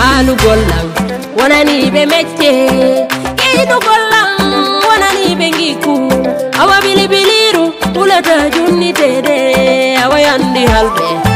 Alu gollang wonani be mecce kaydu gollang wonani be ngiku awa bilibiliru ulata junni tede awa yandi halbe